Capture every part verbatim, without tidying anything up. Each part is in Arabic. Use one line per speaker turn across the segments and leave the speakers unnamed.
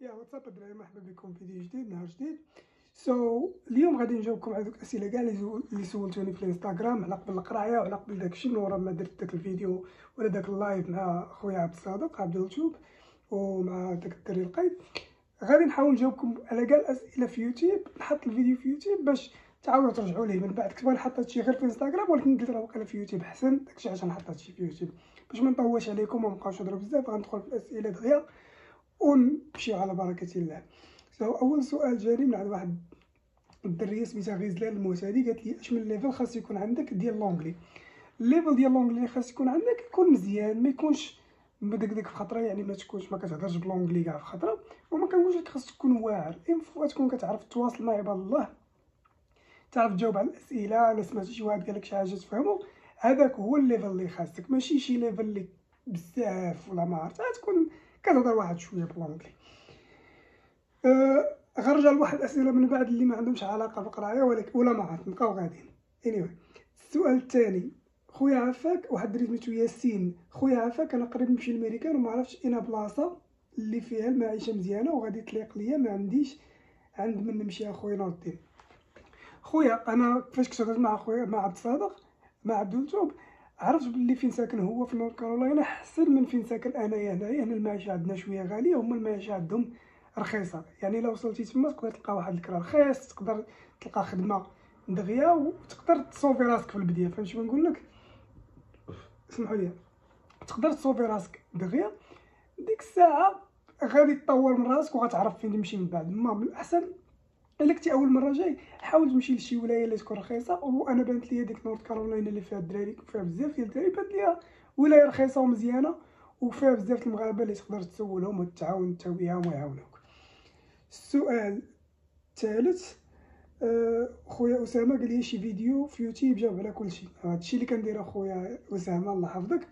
يا واتساب الدراري، مرحبا بكم في فيديو جديد، نهار جديد. سو so, اليوم غادي نجاوبكم على دوك الاسئله كاع اللي سولتوني في الانستغرام على قبل القرايه وعلى قبل داكشي من ورا ما درت داك الفيديو ولا داك اللايف مع خويا عبد الصادق عبد اليوتيوب ومع داك الدري القيد. غادي نحاول نجاوبكم على كاع الاسئله في يوتيوب، نحط الفيديو في يوتيوب باش تعاودوا ترجعوا ليه من بعد. كنت باغي نحط هادشي غير في انستغرام، ولكن قلت راه واقيلا في يوتيوب احسن، داكشي عشان نحط هادشي في يوتيوب باش ما نطولش عليكم وما نبقاوش نهضروا بزاف. غندخل في الاسئله دغيا ونمشيو على بركه الله. سو اول سؤال جاني من عند واحد الدريه سميتها غزلان المعتادي، قالت لي اش من ليفل خاص يكون عندك ديال لونجلي. الليفل ديال لونجلي اللي خاص يكون عندك يكون مزيان، ما يكونش مدقدق في خطره، يعني ما تكونش ما كتهضرش بلونجلي كاع في خطره، وما كنقولش لك خاص تكون واعر. انفو تكون كتعرف تواصل مع عباد الله، تعرف تجاوب على الاسئله. الا سمعتي شي واحد قال لك شي حاجه تفهمو، هذاك هو الليفل اللي خاصك، ماشي شي ليفل اللي بزاف ولا ما عرفت تكون كتهضر واحد شويه بلونجلي. أه غنرجع لواحد الاسئله من بعد اللي ما عندهمش علاقه بالقرايه ولكن ولا ما عرفت نبقاو غاديين. anyway السؤال الثاني، خويا عافاك، واحد الدري سميتو ياسين. خويا عافاك، انا قريب نمشي للميريكان وما عرفتش اين بلاصه اللي فيها المعيشه مزيانه وغادي تليق ليا، ما عنديش عند من نمشي. اخويا نور الدين، خويا انا كيفاش كنت هضرت مع خويا مع عبد الصادق مع عبد اليوتيوب، عرفت بلي فين ساكن هو في نورث كارولاينا احسن من فين ساكن انايا هنايا. هنا المعيشه عندنا شويه غاليه، هما المعيشه عندهم رخيصه. يعني الا وصلتي تما تقدر تلقى واحد الكرا رخيص، تقدر تلقى خدمه دغيا وتقدر تصوفي راسك في البدايه. فهمتي ما نقول لك؟ اسمحوا لي، تقدر تصوفي راسك دغيا، ديك الساعه غادي تطور من راسك وغتعرف فين تمشي من بعد. ما من الاحسن الا كنتي اول مره جاي حاول تمشي لشي ولايه اللي تكون رخيصه. وانا بانت ليا ديك نورث كارولاينا اللي فيها الدراري فيها بزاف ديال الدراري، بانت ليا ولايه رخيصه ومزيانه وفيها بزاف المغاربه اللي تقدر تسولهم وتعاون انت وياهم ويعاونوك. السؤال الثالث، أه خويا اسامه قال لي شي فيديو في يوتيوب جاوب على كل شيء. هادشي اللي كندير اخويا اسامه الله يحفظك.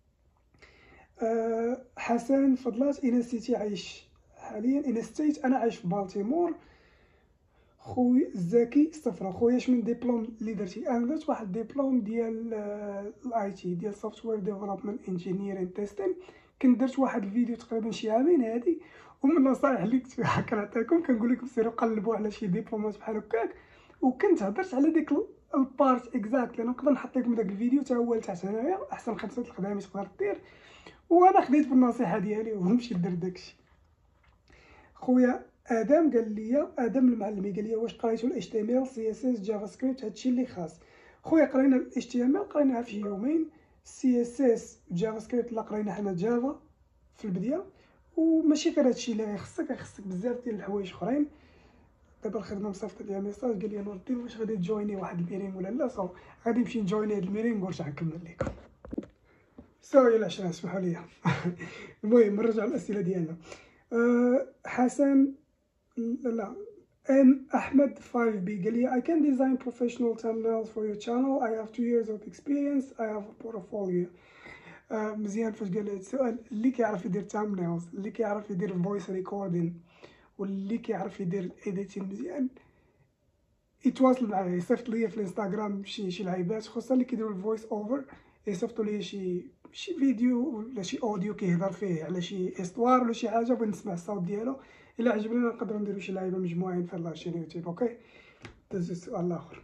أه حسن فضلات، اين سيتي عايش حاليا؟ اين ستيت انا عايش في بالتيمور. خويا زكي صفرا، خويا اش من ديبلوم اللي درتي؟ انا درت واحد ديبلوم ديال الاي تي ديال سوفتوير ديفلوبمنت انجينيرين تيستين. كنت درت واحد الفيديو تقريبا شي عامين هادي، ومن النصائح اللي كنت كنعطيكم كنقول لكم سيروا قلبوا على شي ديبلومات بحال هكاك. وكنت هضرت على ديك البارت اكزاكت، لان نقدر نحط لكم داك الفيديو حتى هو لتحت هنايا، احسن خمسه الخدامه تقدر دير. وانا خديت بالنصيحه ديالي ومشيت درت داكشي. خويا ادم قال لي، ادم المعلمي قال لي واش قريتوا ال إتش تي إم إل سي إس إس جافا سكريبت؟ هادشي اللي خاص. خويا قرينا ال إتش تي إم إل قريناها في يومين، سي إس إس جافا سكريبت لا قرينا حنا جافا في البدايه. وماشي غير هادشي اللي غيخصك، غيخصك بزاف ديال الحوايج اخرين. دابا الخدمه مصيفط ليا ميساج قال لي نور الدين واش غادي تجويني واحد الميرينغ ولا لا؟ صو غادي نمشي نجويني هاد الميرينغ ونرجع نكمل لكم. سوري العشرة اسمحوا لي. المهم نرجع للاسئله ديالنا. أه حسن لا ام احمد خمسة بي قال لي I can design professional thumbnails for your channel. I have two years of experience. I have a portfolio. آه مزيان فاش قال هذا السؤال. اللي كيعرف يدير thumbnails، اللي كيعرف يدير voice recording، واللي كيعرف يدير editing مزيان يتواصل معايا، يصيفط ليا في الانستغرام شي شي لعيبات، خصوصا اللي كيديروا الفويس اوفر، يصيفطوا ليا شي شي فيديو ولا شي اوديو كيهضر فيه على شي استوار ولا شي حاجه، بغيت نسمع الصوت ديالو. الا عجبني نقدروا نديروا شي لعيبه مجموعين في لاشين يوتيوب. اوكي دوز السؤال الاخر.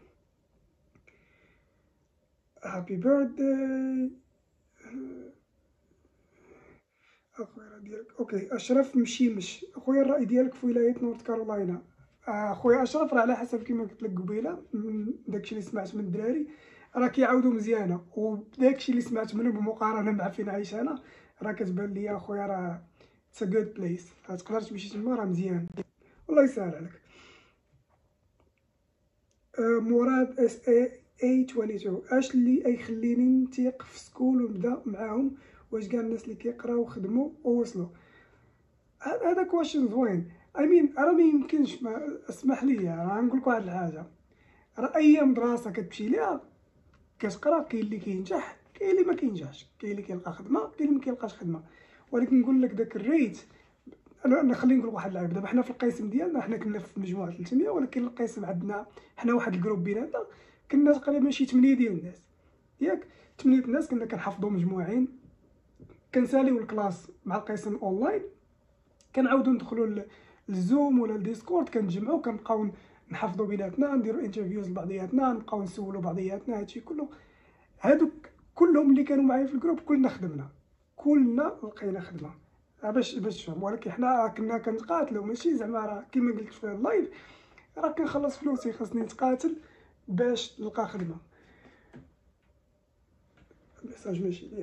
هابي بيرثداي اخويا ديالك. اوكي اشرف مشيمش، اخويا الراي ديالك في ولايه نورث كارولاينا. اخويا اشرف راه على حسب كما قلت لك قبيله من داكشي اللي سمعت من الدراري راه كيعاودوا مزيانه، وداكشي اللي سمعت منهم بمقارنه مع فين عايش انا راه كتبان لي اخويا راه اتس ا جود بليس. تقدر تمشي تما راه مزيان، والله يسهل عليك. أه مراد اس اي اي اثنين وعشرين، اش اللي يخليني نتيق في سكول ونبدا معاهم؟ واش كاع الناس اللي كيقراو وخدموا ووصلوا؟ هذا كويشن زوين. اي مين راه ما يمكنش، ما اسمح لي راه نقول لك واحد الحاجه، راه اي مدرسه كتمشي ليها كتقرا كاين اللي كينجح كاين اللي ما كينجحش، كاين اللي كيلقى خدمه كاين اللي ما كيلقاش خدمه. ولكن نقول لك داك الريت، انا خليني نقول واحد العيب. دابا حنا في القسم ديالنا حنا كنا في مجموعه ثلاثمية، ولكن القسم عندنا حنا واحد الجروب بيناتنا كنا تقريبا شي ثمانية ديال الناس، ياك ثمانية الناس كنا كنحفظوا مجموعين، كنساليو الكلاس مع القسم اونلاين، كنعاودو ندخلوا للزوم ولا الديسكورد، كنتجمعوا كنبقاو نحفظوا بيناتنا، نديروا انترفيوز لبعضياتنا، نبقاو نسولوا بعضياتنا. هادشي كله هادوك كلهم اللي كانوا معايا في الجروب كلنا خدمنا، كلنا لقينا خدمه باش باش تفهم. ولكن حنا كنا كنتقاتلوا، ماشي زعما راه كيما قلت في اللايف راه كنخلص فلوسي خاصني نتقاتل باش نلقى خدمه. الميساج ماشي ليا.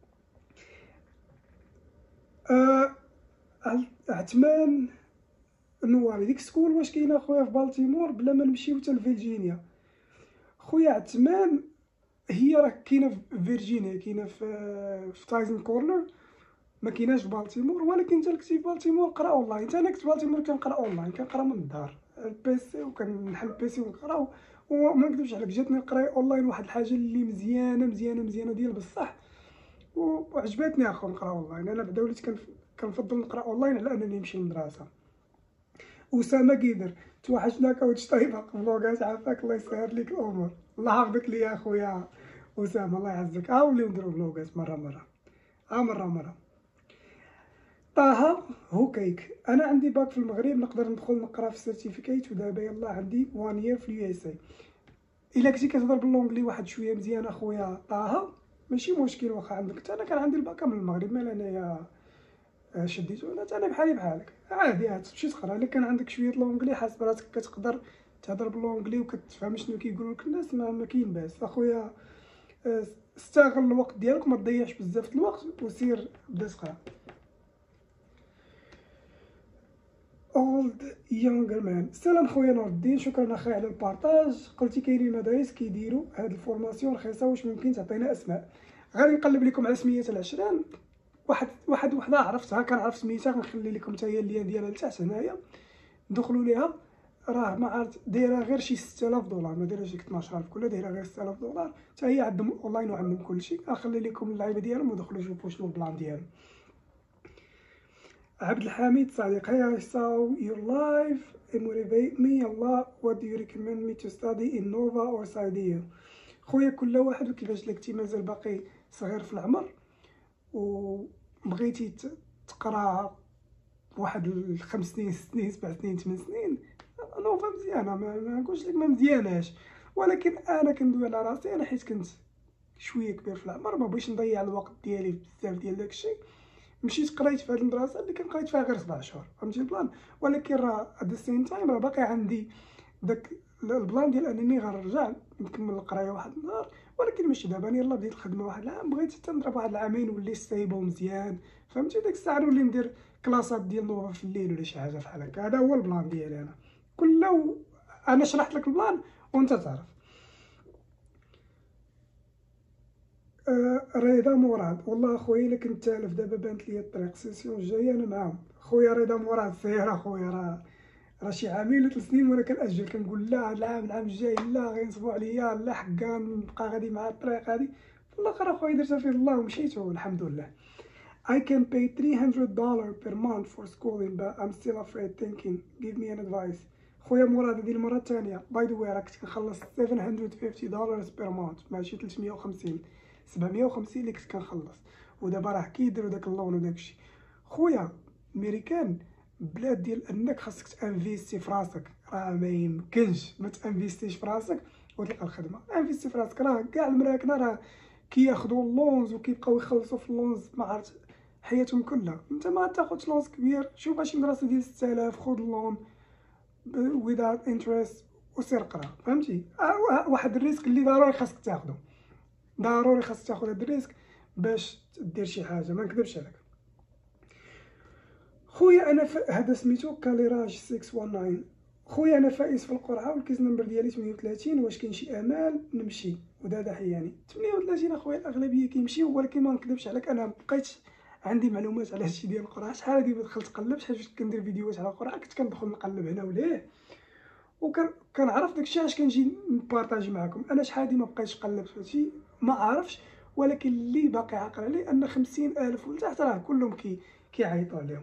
آه عثمان نواري، ديك سكول واش كاينه خويا في بالتيمور بلا ما نمشيو حتى لفيرجينيا؟ خويا عثمان هي راه كاينه في فيرجينيا، كاينه في في تايزن كورنر، ما كايناش في بالتيمور. ولكن انت كنتي في بالتيمور قرا اونلاين. حتى انا كنت في بالتيمور كنقرا اونلاين، كنقرا من الدار البيسي وكنحل البيسي ونقرا. وما نكذبش عليك جاتني القرايه اونلاين واحد الحاجه اللي مزيانه مزيانه مزيانه ديال بصح، وعجبتني اخو نقرا اونلاين. انا بعدا وليت كنفضل نقرا اونلاين على انني نمشي للمدرسه. اسامه قيدر توحشنا كوتش طيبه فلوغات، عافاك الله يسهل لك الامور. الله يحفظك لي يا خويا اسامه، الله يعزك. ها وليو نديرو فلوغات مره مره، ها مره مره. طه هو كيك، انا عندي باك في المغرب نقدر ندخل نقرا في السيرتيفيكيت، ودابا يلاه عندي وان يير في اليو اس اي. الا كنتي كتهضر باللونجلي واحد شويه مزيان اخويا طه ماشي مشكل، واخا عندك حتى انا كان عندي الباكا من المغرب مال انايا شديتو. انا انا بحالي بحالك عادي، عاد تمشي تقرا. الا كان عندك شويه لونجلي حاس براسك كتقدر تهضر باللونجلي وكتفهم شنو كيقولوا لك الناس، ما, ما كاين باس اخويا. استغل الوقت ديالك، ما تضيعش بزاف الوقت وسير بدا تقرا. اولد يونغر مان، السلام خويا نور الدين، شكرا اخي على البارطاج. قلتي كاينين مدارس كيديروا هاد الفورماسيون رخيصه، واش ممكن تعطينا اسماء؟ غادي نقلب لكم على سميات العشران. واحد واحد وحده عرفتها، كنعرف سميتها، غنخلي لكم حتى هي اللين ديالها لتحت هنايا، دخلوا ليها. راه ما عرفت دايره غير شي ستة آلاف دولار، ما دايرهاش ديك اثناش ألف كلها، دايره غير ستة آلاف دولار. حتى هي عندهم اونلاين وعندهم كلشي. غنخلي لكم اللعيبه ديالهم ودخلوا شوفوا شنو البلان ديالهم. عبد الحميد صديق، hey I saw your live it motivate me a lot. What do you recommend me to study in Nova or Saudiya؟ خويا كل واحد وكيفاش لك، مازال باقي صغير في العمر وبغيتي تقرا واحد الخمس سنين ست سنين سبع سنين ثمان سنين، نوفا مزيانه، ما نقولش لك ما مزياناش، ولكن انا كندوي على راسي انا حيت كنت شويه كبير في العمر، ما بغيتش نضيع الوقت ديالي بزاف ديال داكشي. مشيت قريت في هذه المدرسه اللي كان قريت فيها غير سبع شهور، فهمتي البلان. ولكن راه ات ذا سيم تايم راه باقي عندي داك البلان ديال انني غنرجع نكمل القرايه واحد النهار، ولكن ماشي دابا. انا يلاه بديت الخدمه واحد العام، بغيت حتى نضرب واحد العامين ولي ستيبل مزيان، فهمتي. ديك الساعه نولي ندير كلاسات ديال نوفا في الليل ولا شي حاجه بحال هكا. هذا هو البلان ديالي انا. كله انا شرحت لك البلان وانت تعرف. آه رضا مراد، والله اخويا الا كنت تالف دابا بانت لي الطريق السيسيون الجايه انا معاهم. خويا رضا مراد سير اخويا، راه راه شي عامين ولا ثلاث سنين وانا كنأجل، كنقول لا هاد العام العام الجاي لا غينصبوا عليا، لا حكا نبقى غادي مع الطريق هادي. في الاخر اخويا درتها فيه الله ومشيت والحمد لله. I can pay three hundred dollars per month for schooling but I'm still afraid thinking give me an advice. خويا مراد هذه المره الثانيه باي ذا واي راه كنت كنخلص seven hundred fifty dollars per month، ماشي ثلاثمية وخمسين سبعمية وخمسين اللي كنت كنخلص، ودابا راه كيديروا داك اللون وداكشي. خويا ميريكان بلاد ديال انك خاصك تانفيستي في راسك، راه ما يمكنش ما تانفيستيش في راسك وتلقى الخدمه. انفيستي في راسك، راه كاع المراكنه راه كياخذوا اللونز وكيبقاو يخلصوا في اللونز ما عرفت حياتهم كلها. انت ما تاخذش لونز كبير، شوف شي مدرسه ديال ستة آلاف خذ اللون without interest وسير قرا، فهمتي. واحد الريسك اللي ضروري خاصك تاخذه، ضروري خاصك تاخذ هاد الريسك باش دير شي حاجه، ما نكذبش عليك. خويا انا ف... هذا سميتو كاليراج ستة واحد تسعة. خويا انا فائز في القرعه والكيس نمبر ديالي ثمانية وثلاثين، واش كاين شي امل نمشي؟ ودادا حياني ثمانية وثلاثين اخويا الاغلبيه كيمشيو، ولكن ما نكذبش عليك انا مبقيتش عندي معلومات على هادشي ديال القرعه. شحال هادي دخلت قلبت حيت كندير فيديوهات على القرعه، كنت كندخل نقلب هنا وليه وكان كنعرف داكشي علاش كنجي نبارطاجي معكم. انا شحال هادي ما بقيتش قلبت في هادشي ما عارفش، ولكن اللي باقي عاقل عليه ان خمسين الف ولتحت راه كلهم كي كيعيطوا عليهم.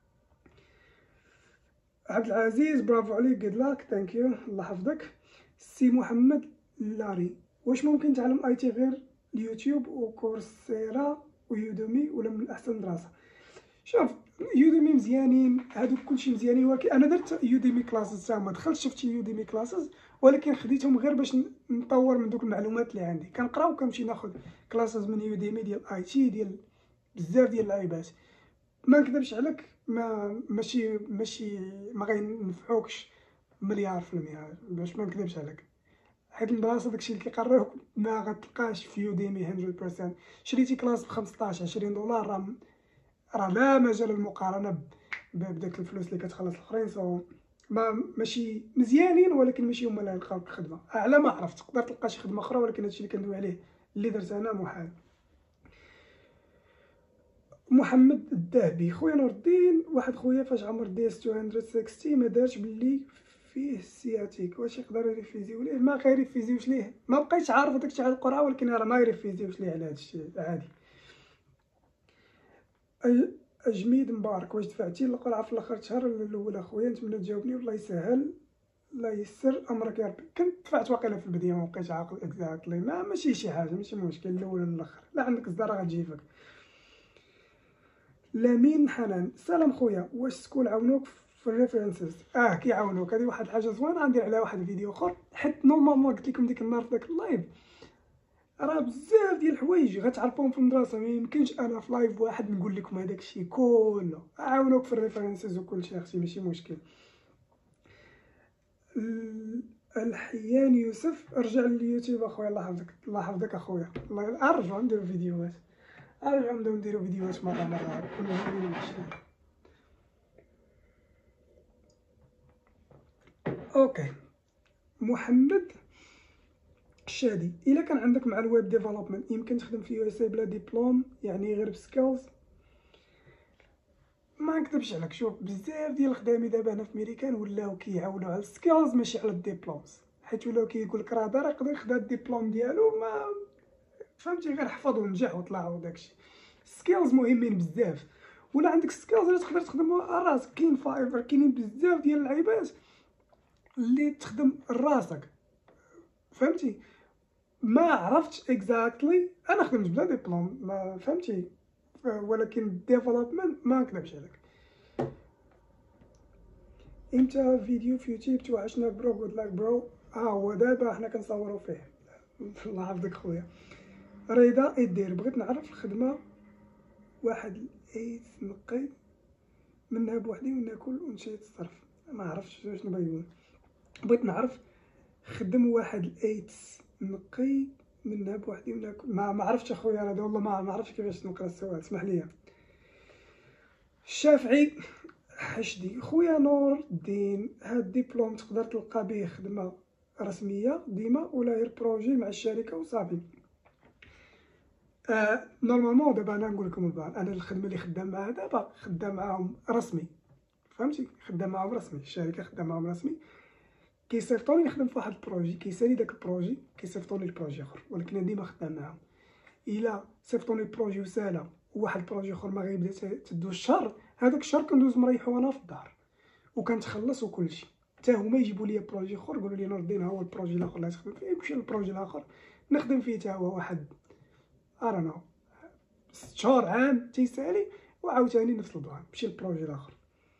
عبد العزيز برافو عليك، good luck thank you الله يحفظك. سي محمد لاري، واش ممكن تعلم اي تي غير اليوتيوب وكورسيرا ويوديمي ولا من احسن دراسه؟ شوف يوديمي مزيانين، هادوك كلشي مزيانين، ولكن انا درت يوديمي كلاسز تا هما، دخلت شفت يوديمي كلاسز ولكن خديتهم غير باش نطور من دوك المعلومات اللي عندي. كنقرا وكنمشي ناخذ كلاسز من يوديمي ديال اي تي، ديال بزاف ديال اللعيبات. ما نكذبش عليك، ما ماشي ماشي ما غينفعوكش مليار في المية، باش ما نكذبش عليك، حيت البلاصه داكشي اللي كيقريوك ما غتلقاش في يوديمي مية بالمية. شريتي كلاس ب خمسطاش عشرين دولار، راه راه لا مجال للمقارنه بداك الفلوس اللي كتخلص الاخرين. سو ما ماشي مزيانين، ولكن ماشي هما اللي غيلقاوك خدمه. على ما عرفت تقدر تلقى شي خدمه اخرى، ولكن هادشي اللي كندوي عليه اللي درت انا محال. محمد الذهبي، خويا نور الدين، واحد خويا فاش عمر دي اس ميتين وستين ما دارش باللي فيه سياتيك، واش يقدر يريفيزيو ليه؟ ما غيريفيزيوش ليه، ما بقيتش عارف داكشي على القرعه، ولكن راه ما يريفيزيوش ليه على هادشي عادي. اجميد مبارك، واش دفعتي القرعه في الاخر شهر ولا الاول؟ اخويا نتمنى تجاوبني، والله يسهل، الله يسر امرك يا ربي. كنت دفعت واقيلا في البدايه، ما بقيتش عاقل اكزاكتلي، ما ماشي شي حاجه، ماشي مشكل الاول ولا الاخر، لا عندك الزهره غتجيبك. لامين حنان، سلام خويا، واش سكول عاونوك في الريفرنسز؟ اه كيعاونوك، هذه واحد الحاجه زوينه، غندير عليها واحد الفيديو اخر، حيت نورمالمون قلت لكم ديك النهار في داك اللايف راه بزاف ديال الحوايج غتعرفوهم في المدرسه، ما يمكنش انا في لايف واحد نقول لكم هذاك الشيء كله. عاونوك في الريفرنسز وكل شيء اختي، ماشي مشكل. الحيان يوسف، ارجع لليوتيوب اخويا، الله يحفظك، الله يحفظك اخويا، الله ارجعوا نديروا فيديوهات، ارجعوا نبداو نديروا فيديوهات مره مره كل يوم. اوكي محمد الشادي، الا كان عندك مع الويب ديفلوبمنت يمكن تخدم في يو اس اي بلا ديبلوم، يعني غير بسكيلز؟ ما نكذبش عليك، شوف بزاف ديال الخدامي دابا هنا في ميريكان ولاو كيعاونوا على السكيلز ماشي على الديبلومز، حيت ولاو كيقول لك راه دار يقدر يخدا الدبلوم ديالو، ما فهمتي، غير حفظ ونجح وطلع وداكشي. السكيلز مهمين بزاف، ولا عندك سكيلز اللي تقدر تخدم راسك. كاين فايفر، كاينين بزاف ديال اللعيبات اللي تخدم راسك، فهمتي. ما عرفتش اكزاكتلي، انا خدمت بلا ديبلوم، ما فهمتي، ولكن ديفلوبمنت ما نكذبش عليك. امتى فيديو في يوتيوب توحشنا برو؟ جود لاك برو. ها هو دابا حنا كنصوروا فيه، الله يحفظك خويا. رضا يدير، بغيت نعرف الخدمه واحد الايت نقي منها بوحدي وناكل ونشيت الصرف. ما عرفتش شنو بغا يقول، بغيت نعرف خدم واحد الايت نقي منها بوحدي وناكل. ما ما عرفتش اخويا هذا، والله ما ما عرفتش كيفاش نقرا السؤال، اسمح لي. الشافعي حشدي، خويا نور الدين، هاد الدبلوم تقدر تلقى به خدمه رسميه ديما ولا غير بروجي مع الشركه وصافي؟ آه نورمالمون دابا انا نقول لكم البال، انا الخدمه اللي خدام معاها دابا خدام معاهم رسمي، فهمتي، خدام معاهم رسمي، الشركه خدام معاهم رسمي، كيصيفطوني نخدم في واحد البروجي، كيسالي داك البروجي كيصيفطوني لبروجي اخر، ولكن انا ديما خدام معاهم. الا صيفطوني البروجي وسالا وواحد البروجي اخر ما غيبدا تدوز الشهر، هذاك الشهر كندوز مريح وانا في الدار وكنتخلص وكلشي، حتى هما يجيبوا لي بروجي اخر يقولوا لي نور الدين ها هو البروجي الاخر اللي تخدم فيه، نمشي للبروجي الاخر نخدم فيه حتى هو واحد ارانو ست شهور عام تيسالي، وعاوتاني نفس البلان نمشي للبروجي الاخر.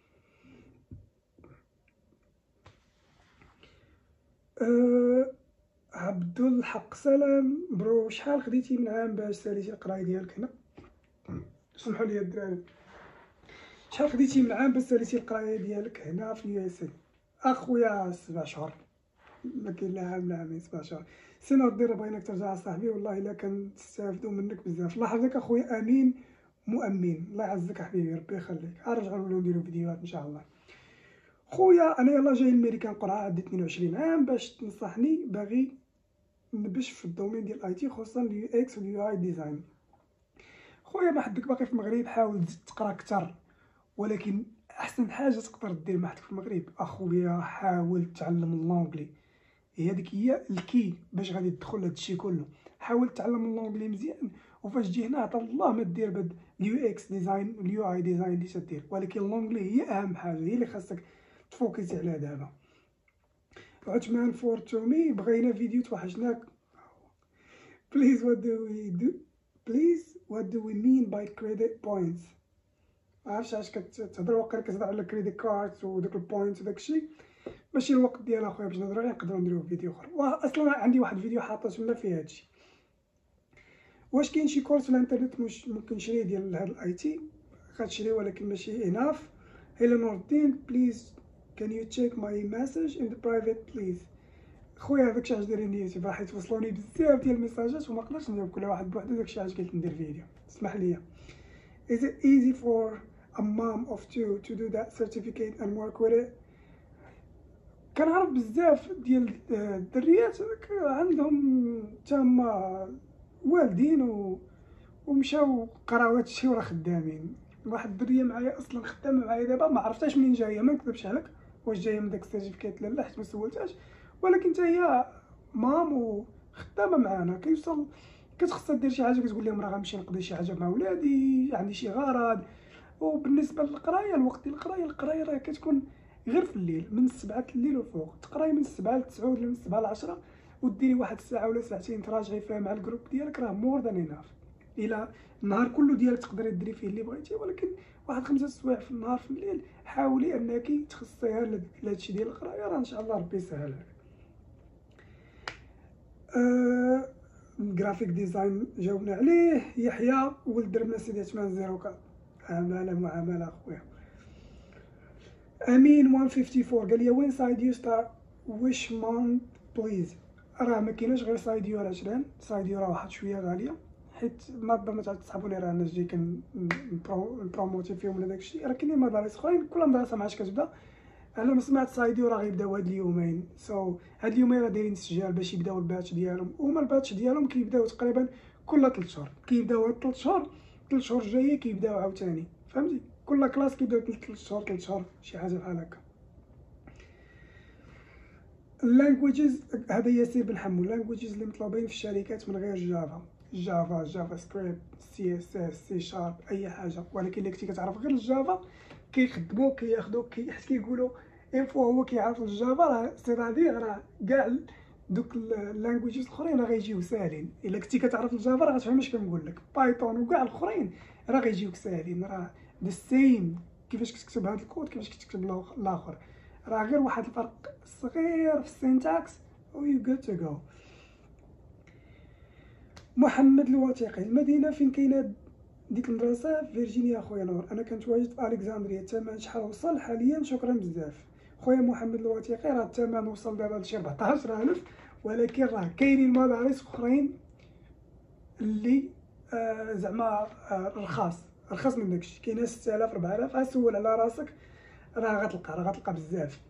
أه عبد الحق، سلام برو، شحال خديتي من عام باش ساليتي القرايه ديالك هنا؟ سمحوا لي الدراري، شحال خديتي من عام باش ساليتي القرايه ديالك هنا في اليو اس اي؟ اخويا سبع شهور، ما كاين لا عام لا عامين، سبع شهور. سي نور الدين بغيناك ترجع صاحبي، والله الا كنستافدوا منك بزاف. الله يحفظك اخويا امين مؤمن، الله يعزك حبيبي، ربي يخليك. نرجعوا نوليو نديرو فيديوهات ان شاء الله. خويا انا يلاه جاي لميريكان قرعه، عندي اثنين وعشرين عام، باش تنصحني باغي نبش في الدومين ديال الاي تي، خصوصا اليو اكس واليو اي ديزاين. خويا ما حدك باقي في المغرب، حاول تزيد تقرا اكثر، ولكن احسن حاجه تقدر دير مع حدك في المغرب اخويا حاول تعلم اللونجلي، هي هذيك هي الكي باش غادي تدخل هذا الشيء كله. حاول تعلم اللونجلي مزيان، وفاش تجي هنا عطا الله ما دير بد اليو اكس ديزاين واليو اي ديزاين اللي تدير، ولكن اللونجلي هي اهم حاجه، هي اللي خاصك تفوكسي عليها دابا. عثمان فور تومي، بغينا فيديو توحشناك. بليز وات دو وي دو بليز وات دو وي مين باي كريديت بوينتس؟ ما عرفتش علاش كتهضر واقيلا كتهضر على الكريديت كارد وداك البوينت وداك الشيء، ماشي الوقت ديال اخويا باش نهضروا عليه، نقدروا نديروا فيديو اخر. واصلا عندي واحد الفيديو حاطه تما فيه هادشي. واش كاين شي كورس في الانترنت مش ممكن نشريه ديال هاد الاي تي؟ غتشري ولكن ماشي اناف. هلا نور الدين بليز كان يو تشيك ماي مسج ان ذا برايفت بليز. خويا هذاك الشيء علاش دايرين يوتيوب، راح يتوصلوني بزاف ديال الميساجات وما نقدرش نجاوب كل واحد بوحدو، داكشي علاش قلت ندير فيديو. اسمح لي. Is it easy for a mom of two to do that certificate and work with it؟ كنعرف بزاف ديال الدريات عندهم تما والدين و ومشاو قراو هادشي وراه خدامين. واحد الدريه معايا اصلا خدامه معايا دابا، ما عرفتهاش منين جايه، ما نكذبش عليك، واش جايه من داك السيرتيفيكات لا لا، حيت ما سولتهاش، ولكن حتى هي مام وخدامه معانا. كيوصل كتخصها دير شي حاجه كتقول لهم راه غنمشي نقضي شي حاجه مع ولادي، عندي شي غرض. وبالنسبه للقرايه، الوقت ديال القرايه القرايه راه كتكون غير في الليل من السبعة الليل وفوق، تقراي من السبعة للتسعة ولا من السبعة لعشرة، وديري واحد الساعه ولا ساعتين تراجعي فيها مع الجروب ديالك، راه مور ذان اناف. الى النهار كله ديالك تقدري ديري فيه اللي بغيتي، ولكن واحد خمسة سوايع في النهار في الليل حاولي انك تخصيها لهادشي ديال القرايه، راه ان شاء الله ربي يسهل لك. أه... جرافيك ديزاين جاوبنا عليه. يحيى ولد دربنا سيدي ثمانية زيرو كا عماله معامله اخويا. امين مية وأربعة وخمسين قال لي وين سايد يو ستار ويش مانث بليز. راه ما كايناش غير سايد يو عشرين، سايد يو راه واحد شويه غاليه، حيت ما ما تصحابوني راه الناس جاي كنبروموتي فيهم ولا داكشي. راه كاينين مدارس اخرين كل مدرسه ما عادش كتبدا. انا ما سمعت سايديو راه غيبداو هاد اليومين، سو so, هاد اليومين راه دايرين استجال باش يبداو الباتش ديالهم. وهما الباتش ديالهم كيبداو تقريبا كل ثلاث شهور، كيبداو هاد ثلاث شهور ثلاث شهور جايه كيبداو عاوتاني، فهمتي؟ كل كلاس كيبداو ثلاث شهور ثلاث شهور شي حاجه بحال هكا. اللانجويجز هذا ياسر بن حمو، اللانجويجز اللي مطلوبين في الشركات من غير جافا، جافا جافا سكريبت سي اس اس سي شارب اي حاجه، ولكن اللي كنتي كتعرف غير الجافا كيخدموك كياخذوك كي حيت كيقولوا انفو هو كيعرف الجافا، راه سيرادير راه كاع دوك اللانجويجز الاخرين راه غيجيو ساهلين. الا كنتي كتعرف الجافا راه غتفهم اش كنقول لك، بايثون وكاع الاخرين راه غيجيوك ساهلين، راه ذا سيم كيفاش كتكتب هذا الكود كيفاش كتكتب الاخر، راه غير واحد الفرق صغير في السينتاكس و يو جود تو جو. محمد الوثيقي، المدينه فين كاينه ديك المدرسه في فيرجينيا اخويا نور. انا كنت واجد في الكسندريا، الثمن شحال وصل حاليا؟ شكرا بزاف خويا محمد الوثيقي. راه الثمن وصل دابا لشي أربعطاش ألف، ولكن راه كاينين مدارس اخرين اللي آه زعما آه رخاص رخاص من داكشي، كاينه ستة آلاف أربعة آلاف. اسول على راسك راه غتلقى راه غتلقى بزاف.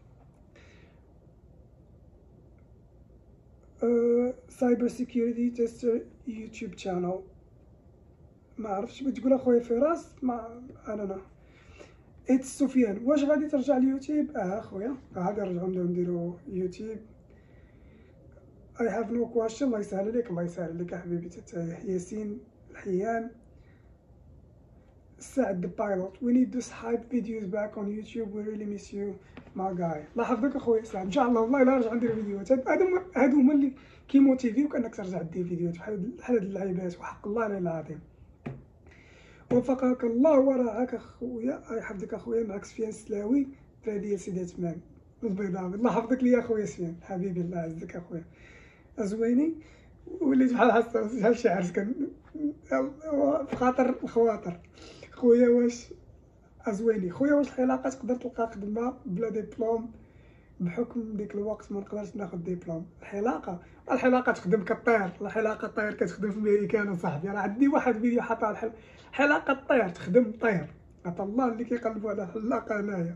سايبر سيكيورتي تيستر يوتيوب شانل، ما عرفتش بغيت تقول اخويا فراس، ما انا انا ات سفيان. واش غادي ترجع اليوتيوب؟ اه اخويا غادي نرجعو نبداو نديرو يوتيوب. اي هاف نو كويشن. الله يسهل عليك الله يسهل عليك يا حبيبي. ياسين الحيان. سعد the pilot we need those hype videos back on YouTube we really miss you my guy. الله يحفظك اخويا سعد، ان شاء الله والله الا نرجع ندير فيديوهات. هادو هادو هما اللي كيموتيفيوك انك ترجع دير فيديوهات بحال بحال هاد اللعيبات، وحق الله العظيم. وفقك الله ورعاك اخويا، الله يحفظك اخويا. معك سفيان السلاوي دراري ديال سيدي عثمان البيضاوي. الله يحفظك ليا اخويا سفيان حبيبي، الله يعزك اخويا. زويني وليت بحال حاسه شحال شي عرس كان في خاطر الخواطر. خويا واش ازويني خويا واش العلاقه تقدر تلقى خدمه بلا ديبلوم؟ بحكم ديك الوقت ما نقدرش ناخذ ديبلوم. الحلاقه الحلاقه تخدم كطير، الحلاقه طير كتخدم في امريكان وصاحبي. راه عندي واحد الفيديو حاطه على الحلاقه الطير تخدم طير، عطا الله اللي كيقلبوا على الحلاقه هنايا.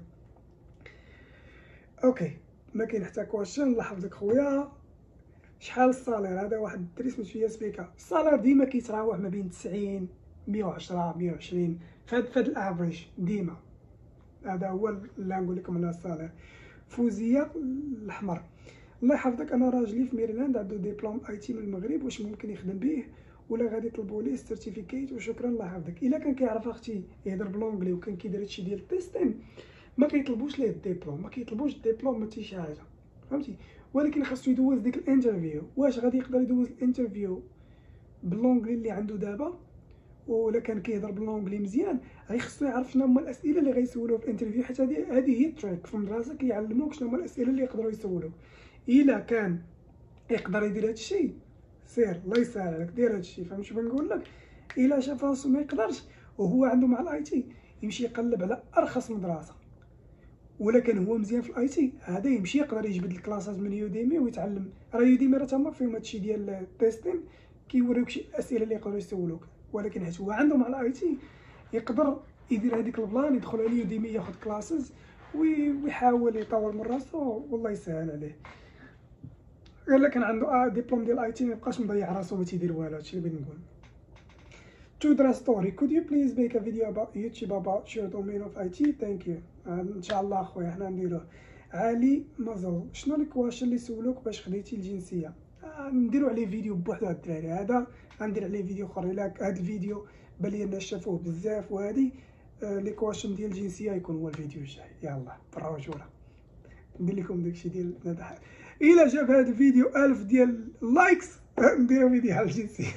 اوكي ما كاين حتى كويشن. الله يحفظك خويا. شحال الصالير؟ هذا واحد الدري سميتو فيا سبيكا. الصالير ديما كيتراوح ما بين تسعين مية وعشرة مية وعشرين فهاد فهاد الافريج ديما، هذا هو اللي نقول لكم على الصالير. فوزيه الاحمر، الله يحفظك. انا راجلي في ميريلاند عنده ديبلوم اي تي من المغرب، واش ممكن يخدم به ولا غادي يطلبوا ليه سيرتيفيكيت؟ وشكرا الله يحفظك. الا كان كيعرف اختي يهضر بالونجلي وكان كيدير هادشي ديال التيستين ما كيطلبوش ليه الدبلوم، ما كيطلبوش الدبلوم ما حتى شي حاجه، فهمتي؟ ولكن خاصو يدوز ديك الانترفيو. واش غادي يقدر يدوز الانترفيو باللونجلي اللي عنده دابا؟ ولا كان كيهضر باللونجلي مزيان غيخصو يعرف شنو هما الاسئله اللي غيسولوه في الانترفيو، حيت هذه هذه هي التريك في المدرسه، كيعلموك شنو هما الاسئله اللي يقدروا يسولوك. الا كان يقدر يدير هذا الشيء سير الله يسهل عليك دير هذا الشيء، فهمت شنو بنقول لك. الا شاف راسو ما يقدرش وهو عنده مع الاي تي يمشي يقلب على ارخص مدرسه، ولا كان هو مزيان في الاي تي هذا يمشي يقدر يجبد الكلاسات من يوديمي ويتعلم. راه يوديمي راه تما فيهم هادشي ديال التيستين، كيوريوك شي اسئله اللي يقدروا يسولوك، ولكن حيت هو عنده مع الاي تي يقدر يدير هذيك البلان، يدخل على يوديمي ياخذ كلاسز ويحاول يطور من راسو والله يسهل عليه. الا كان عنده ديبلوم ديال اي تي ما يبقاش مضيع راسو ما تيدير والو. هادشي اللي بغيت نقول. To the story, could you please make a video about YouTube about your domain of اي تي? thank you. ان شاء الله اخويا حنا نديروه. علي مازل، شنو الكواشن اللي سولوك باش خديتي الجنسيه؟ آه نديرو عليه فيديو بوحدو هاد الدراري، هذا غندير عليه فيديو اخر. الا هاد الفيديو بان لي الناس شافوه بزاف وهادي آه لي كواشن ديال الجنسيه يكون هو الفيديو الجاي. يلا بالرجوله ندير لكم داكشي ديال هذا. الا جاب هاد الفيديو ألف ديال اللايكس نديرو فيديو على الجنسيه.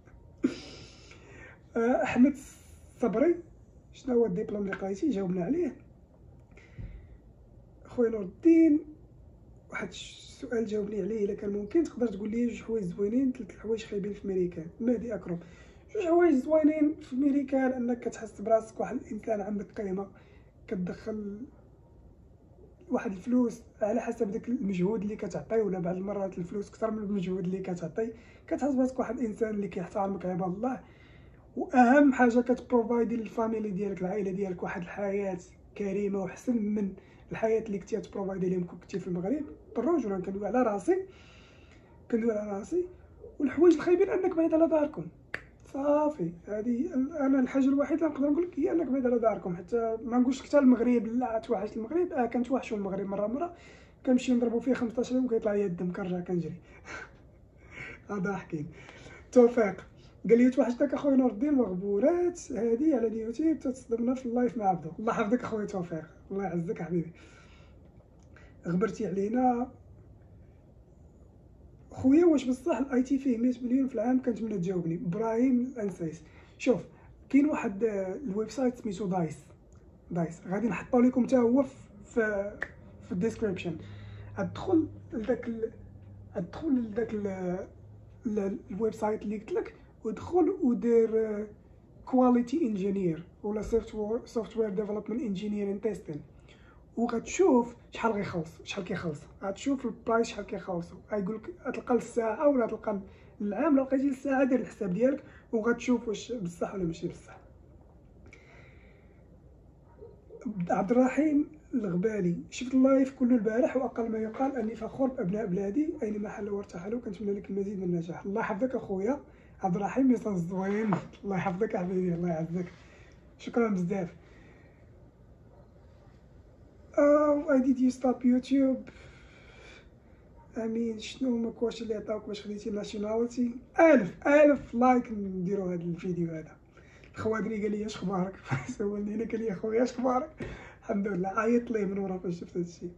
احمد الصبري، شنو هو الدبلوم اللي قريتي؟ جاوبنا عليه. خويا نور الدين، واحد السؤال جاوبني عليه الا كان ممكن تقدر تقول لي جوج حوايج زوينين ثلاث الحوايج خايبين في ميريكان. مهدي اكرم، جوج حوايج زوينين في ميريكان انك كتحس براسك واحد الانسان عندك قيمه، كتدخل واحد الفلوس على حسب داك المجهود اللي كتعطي، ولا بعض المرات الفلوس اكثر من المجهود اللي كتعطي، كتحس براسك واحد الانسان اللي كيحترمك عباد الله. واهم حاجه كتبروفايدي للفاميلي ديالك العائله ديالك واحد الحياه كريمه وحسن من الحياه اللي كنتي تبروفايدي لهم كنت كنتي في المغرب. بالرجل انا كندوي على راسي كندوي على راسي. والحوايج الخايبين انك بعيد على داركم صافي. هذه انا الحاجه الوحيده اللي نقدر نقول لك هي انك بعيد على داركم. حتى ما نقولش حتى المغرب لا توحشت المغرب، اه كنتوحشوا المغرب مره مره، كنمشي نضربوا فيه خمسطاش يوم كيطلع لي الدم كنرجع كنجري. هذا حكيم. توفيق قال لي توحشتك اخويا نور الدين، مغبورات هذه على اليوتيوب تتصدمنا في اللايف مع عبدو. الله يحفظك اخويا توفيق، الله يعزك حبيبي. غبرتي علينا خويا. واش بصح الاي تي فيه مية مليون في العام؟ كنتمنى تجاوبني. ابراهيم الانسيس، شوف كاين واحد الويب سايت سميتو دايس دايس غادي نحطو لكم حتى هو في في الديسكريبشن. ادخل لذاك ادخل لذاك الويب سايت اللي قلت لك ودخل ودير كواليتي انجينير ولا سوفتوير سوفتوير ديفلوبمنت انجينير ان تيستين، وغتشوف شحال غيخلص شحال كيخلص. غتشوف البرايس شحال كيخلصوا. غيقول لك غتلقى الساعه ولا تلقى العام. لو لقيتي الساعه دير الحساب ديالك وغتشوف واش بصح ولا ماشي بصح. عبد الرحيم الغبالي، شفت اللايف كله البارح واقل ما يقال اني فخور بابناء بلادي اينما حلوا وارتحلوا. كنتمنى لك المزيد من النجاح. الله يحفظك اخويا عبد الرحيم، ميساج زوين. الله يحفظك حبيبي، الله يعزك، شكرا بزاف. Oh, why did you stop YouTube? امين، شنو هما الكواشن اللي عطاوك باش خديتي ناشوناليتي؟ الف الف لايك نديرو هذا الفيديو هذا. الخوادري قال لي اش اخبارك؟ سولني انا قال لي اخويا اش اخبارك؟ الحمد لله. عيطت ليه من ورا فاش شفت هذا الشيء.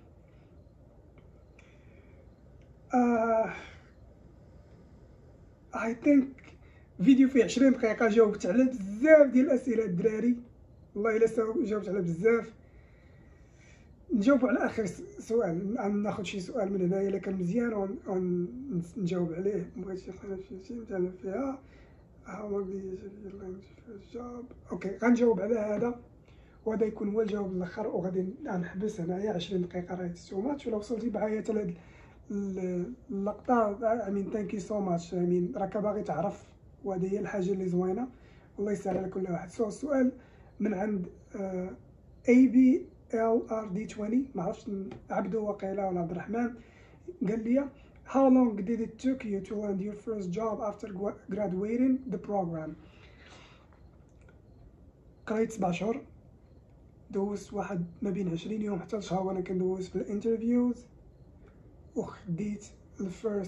اي ثينك فيديو فيه عشرين دقيقه جاوبت على بزاف ديال الاسئله الدراري. والله الا جاوبت على بزاف. نجاوب على اخر سؤال، ناخذ شي سؤال من هنايا الا كان مزيان ونجاوب عليه. بغيت شي حاجه شي نتعلم فيها. ها الجواب اوكي غنجاوب على هذا وهذا يكون هو الجواب الاخر. وغادي نحبس هنايا عشرين دقيقه راه سو ماتش. ولا وصلتي معايا حتى لهاد اللقطه امين ثانك يو سو ماتش. امين راك باغي تعرف وهذه هي الحاجه اللي زوينه. والله يسهل على كل واحد. سو السؤال من عند اي بي ال ار دي عشرين، ما عرفتش عبدو وقيله ولا عبد الرحمن. قال لي how long did it took you to land your first job after graduating the program؟ قريت سبع شهور، دوزت واحد ما بين عشرين يوم حتى شهر وانا كندوز في الانترفيوز، وخديت الفيرست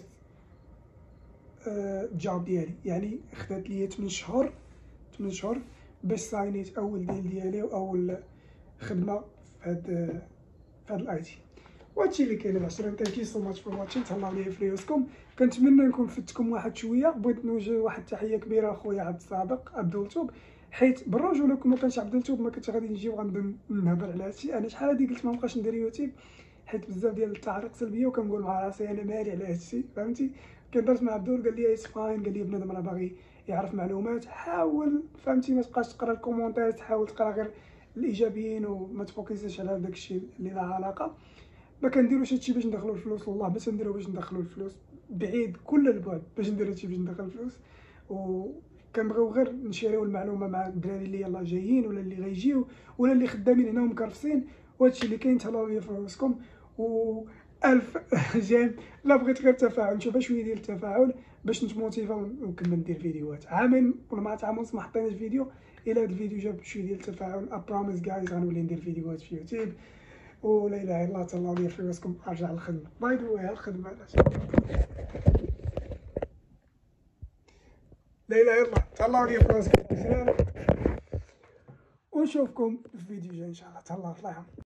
جوب ديالي. يعني خدات لي ثمانية شهور ثمانية شهور باش ساينيت اول ديال ديالي واول خدمه في هاد في هاد الاي تي. وهادشي اللي كاين العشرين. ثانك يو سو ماتش فور واتشين، تهلاو ليا في ريوسكم. كنتمنى نكون فدتكم واحد شويه. بغيت نوجه واحد التحيه كبيره لخويا عبد الصادق عبد التوب، حيت بالرجوله كون ما كانش عبد التوب ما كنتش غادي نجي وغنبدا نهضر على هادشي. انا شحال هادي قلت ما نبقاش ندير يوتيوب حيت بزاف ديال التعليق سلبيه، وكنقول مع راسي انا مالي على هادشي، فهمتي. كنهضر مع عبدول قال لي ايس فاين، قال لي بنادم راه باغي يعرف معلومات، حاول فهمتي ما تبقاش تقرا الكومونتات، تحاول تقرا غير الايجابيين وما تفوكسيش على داك الشيء اللي لا علاقه. ما كنديروش هادشي باش ندخلوا الفلوس، والله ما تنديرو باش ندخلوا الفلوس، بعيد كل البعد باش ندير هادشي باش ندخل الفلوس. و كنبغيو غير نشيريو المعلومه مع الدراري اللي يلاه جايين ولا اللي غيجيو ولا اللي خدامين هنا ومكرفسين، وهادشي اللي كاين. تهلاو ليا في راسكم و الف جيم. لا بغيت غير تفاعل، نشوف شويه ديال التفاعل باش نتموتيفا ونكمل ندير فيديوهات. عامين ولا ما عام ونص ما حطيناش فيديو، الا هاد الفيديو جاب شويه ديال التفاعل ابروميس جايز غنولي ندير فيديوهات في يوتيوب. ولا اله الا الله. تهلاو ليا في راسكم. ارجع للخدمه. باي ذا واي الخدمه علاش لا اله الا الله. تهلاو ليا في راسكم ونشوفكم في فيديو جاي ان شاء الله. تهلاو. الله يحفظكم.